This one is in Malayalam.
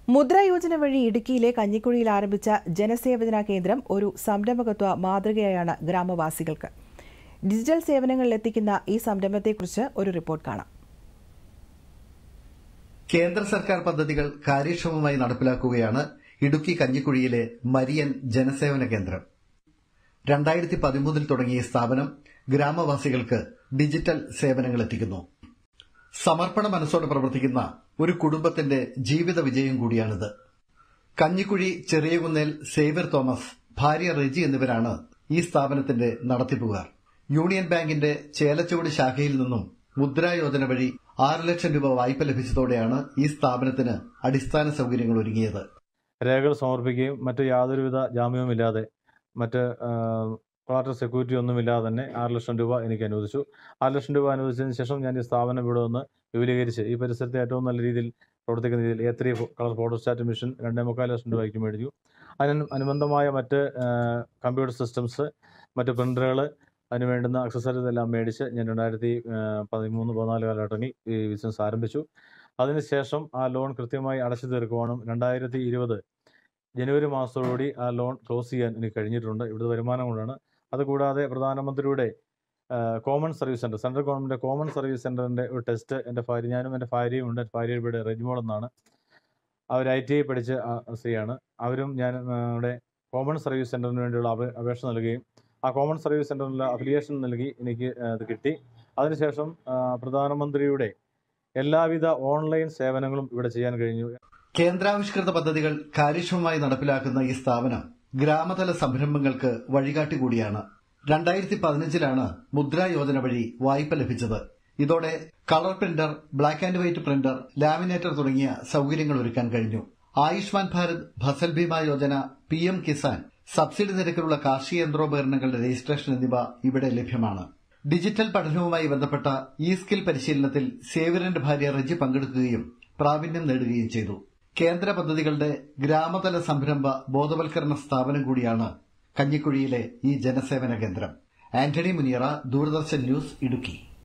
MUDRA Yojana വഴി ഇടുക്കിയിലെ കഞ്ഞിക്കുഴിയിൽ ആരംഭിച്ച ജനസേവന കേന്ദ്രം ഒരു സംരംഭകത്വ മാതൃകയായാണ് ഗ്രാമവാസികൾക്ക്. ഡിജിറ്റൽ സേവനങ്ങളിൽ എത്തിക്കുന്ന ഈ സംരംഭത്തെക്കുറിച്ച് ഒരു റിപ്പോർട്ട് കാണാം. കേന്ദ്ര സർക്കാർ പദ്ധതികൾ കാര്യക്ഷമമായി നടപ്പിലാക്കുകയാണ് ഇടുക്കി കഞ്ഞിക്കുഴിയിലെ മരിയൻ ജനസേവന കേന്ദ്രം. 2013 തുടങ്ങിയ സ്ഥാപനം ഗ്രാമവാസികൾക്ക് ഡിജിറ്റൽ സേവനങ്ങൾ എത്തിക്കുന്നു. സമർപ്പണ മനസ്സോടെ പ്രവർത്തിക്കുന്ന ഒരു കുടുംബത്തിന്റെ ജീവിത വിജയം കൂടിയാണിത്. കഞ്ഞിക്കുഴി ചെറിയകുന്നേൽ സേവ്യർ തോമസ്, ഭാര്യ റെജി എന്നിവരാണ് ഈ സ്ഥാപനത്തിന്റെ നടത്തിപ്പുകാർ. യൂണിയൻ ബാങ്കിന്റെ ചേലച്ചുവട് ശാഖയിൽ നിന്നും മുദ്രാ യോജന വഴി 6 ലക്ഷം രൂപ വായ്പ ലഭിച്ചതോടെയാണ് ഈ സ്ഥാപനത്തിന് അടിസ്ഥാന സൌകര്യങ്ങൾ ഒരുങ്ങിയത്. രേഖകൾ സമർപ്പിക്കുകയും മറ്റ് യാതൊരുവിധ ജാമ്യവുമില്ലാതെ മറ്റ് കോളാറ്ററൽ സെക്യൂരിറ്റി ഒന്നുമില്ലാതെ തന്നെ 6 ലക്ഷം രൂപ എനിക്ക് അനുവദിച്ചു. 6 ലക്ഷം രൂപ അനുവദിച്ചതിന് ശേഷം ഞാൻ ഈ സ്ഥാപനം ഇവിടെ ഒന്ന് വിപുലീകരിച്ച് ഈ പരിസരത്തെ ഏറ്റവും നല്ല രീതിയിൽ പ്രവർത്തിക്കുന്ന രീതിയിൽ A3 കളർ ഫോട്ടോസ്റ്റാറ്റ് മെഷീൻ 2.25 ലക്ഷം രൂപയ്ക്ക് മേടിച്ചു. അനുബന്ധമായ മറ്റ് കമ്പ്യൂട്ടർ സിസ്റ്റംസ്, മറ്റ് പ്രിന്ററുകൾ, അതിന് വേണ്ടുന്ന അക്സസറീസ് എല്ലാം മേടിച്ച് ഞാൻ 2013-14 കാലഘട്ടങ്ങളിൽ ഈ ബിസിനസ് ആരംഭിച്ചു. അതിനുശേഷം ആ ലോൺ കൃത്യമായി അടച്ചു തീർക്കുവാനും 2020 ജനുവരി മാസത്തോടുകൂടി ആ ലോൺ ക്ലോസ് ചെയ്യാൻ എനിക്ക് കഴിഞ്ഞിട്ടുണ്ട്. ഇവിടുത്തെ വരുമാനം കൊണ്ടാണ്. അതുകൂടാതെ പ്രധാനമന്ത്രിയുടെ common service centre, central government common service സെന്ററിന്റെ ഒരു ടെസ്റ്റ് ഞാനും എൻ്റെ ഭാര്യയും ഉണ്ട്. ഭാര്യ ഇവിടെ റെജിമോൾ എന്നാണ്. അവർ ITI പഠിച്ച സ്ത്രീയാണ്. അവരും ഞാൻ ഇവിടെ കോമൺ സർവീസ് സെന്ററിന് വേണ്ടിയുള്ള അപേക്ഷ നൽകുകയും ആ കോമൺ സർവീസ് സെന്ററിൽ അഫിലിയേഷൻ നൽകി എനിക്ക് അത് കിട്ടി. അതിനുശേഷം പ്രധാനമന്ത്രിയുടെ എല്ലാവിധ ഓൺലൈൻ സേവനങ്ങളും ഇവിടെ ചെയ്യാൻ കഴിഞ്ഞു. കേന്ദ്രാവിഷ്കൃത പദ്ധതികൾ കാര്യക്ഷമമായി നടപ്പിലാക്കുന്ന ഈ സ്ഥാപനം ഗ്രാമതല സംരംഭങ്ങൾക്ക് വഴികാട്ടി കൂടിയാണ്. 2015 മുദ്രാ യോജന വഴി വായ്പ ലഭിച്ചത്. ഇതോടെ colour printer, black and white printer, laminator തുടങ്ങിയ സൌകര്യങ്ങൾ ഒരുക്കാൻ കഴിഞ്ഞു. ആയുഷ്മാൻ ഭാരത്, ഫസൽ ബീമ യോജന, PM കിസാൻ, സബ്സിഡി നിരക്കിലുള്ള കാർഷിക യന്ത്രോപകരണങ്ങളുടെ രജിസ്ട്രേഷൻ എന്നിവ ഇവിടെ ലഭ്യമാണ്. ഡിജിറ്റൽ പഠനവുമായി ബന്ധപ്പെട്ട ഈ സ്കിൽ പരിശീലനത്തിൽ സേവ്യറിന്റെ ഭാര്യ റെജി പങ്കെടുക്കുകയും പ്രാവീണ്യം നേടുകയും ചെയ്തു. കേന്ദ്ര പദ്ധതികളുടെ ഗ്രാമതല സംരംഭ ബോധവൽക്കരണ സ്ഥാപനം കൂടിയാണ് കഞ്ഞിക്കുഴിയിലെ ഈ ജനസേവന കേന്ദ്രം. ആന്റണി മുനിയറ, ദൂരദർശൻ ന്യൂസ്, ഇടുക്കി.